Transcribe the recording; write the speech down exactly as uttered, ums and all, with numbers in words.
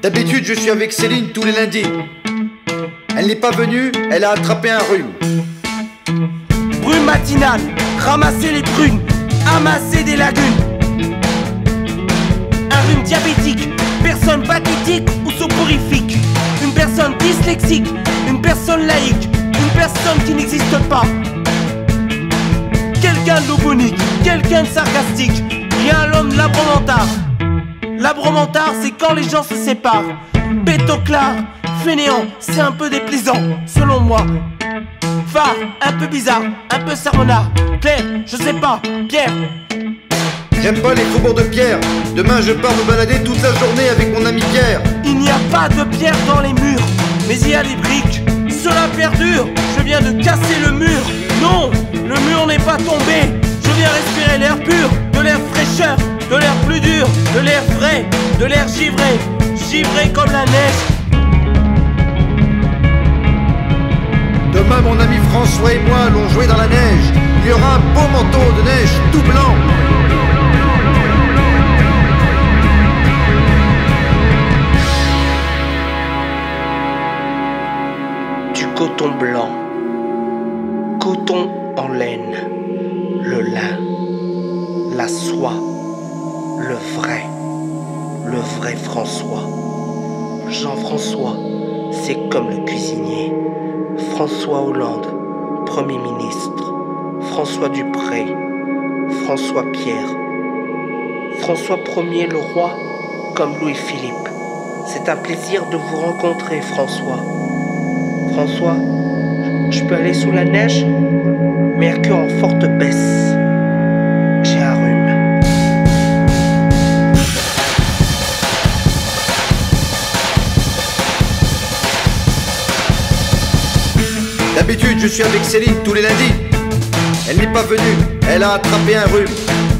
D'habitude, je suis avec Céline tous les lundis. Elle n'est pas venue, elle a attrapé un rhume. Brume matinale, ramasser les prunes, amasser des lagunes. Un rhume diabétique, personne pathétique ou soporifique. Une personne dyslexique, une personne laïque, une personne qui n'existe pas. Quelqu'un de logonique, quelqu'un de sarcastique. Rien à l'homme labromentard. Labromentard, c'est quand les gens se séparent. Pétoclard, fainéant, c'est un peu déplaisant, selon moi. Phare, un peu bizarre, un peu sermonard. Claire, je sais pas, Pierre. J'aime pas les faubourgs de Pierre. Demain je pars me balader toute la journée avec mon ami Pierre. Il n'y a pas de pierre dans les murs, mais il y a des briques. Cela perdure, je viens de casser le mur. Non, le mur n'est pas tombé. Je viens respirer l'air pur, de l'air fraîcheur, de l'air plus dur, de l'air vrai, de l'air givré, givré comme la neige. Demain mon ami François et moi allons jouer dans la neige. Il y aura un beau manteau de neige tout blanc. Du coton blanc, coton en laine, le lin, la soie, le vrai, le vrai François. Jean-François, c'est comme le cuisinier. François Hollande, Premier ministre. François Dupré, François Pierre. François Ier le roi, comme Louis-Philippe. C'est un plaisir de vous rencontrer, François. François, je peux aller sous la neige? Mercure en forte baisse. J'ai un rhume. D'habitude, je suis avec Céline tous les lundis. Elle n'est pas venue, elle a attrapé un rhume.